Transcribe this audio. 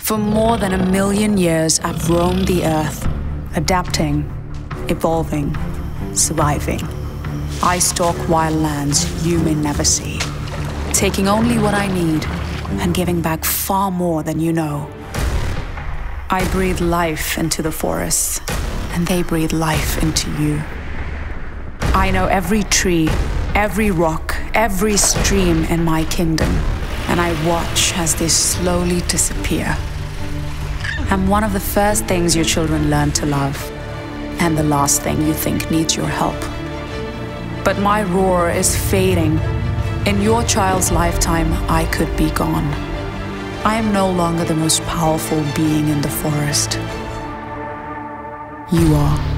For more than 1,000,000 years, I've roamed the earth, adapting, evolving, surviving. I stalk wild lands you may never see, taking only what I need and giving back far more than you know. I breathe life into the forests, and they breathe life into you. I know every tree, every rock, every stream in my kingdom, and I watch as they slowly disappear. I'm one of the first things your children learn to love, and the last thing you think needs your help. But my roar is fading. In your child's lifetime, I could be gone. I am no longer the most powerful being in the forest. You are.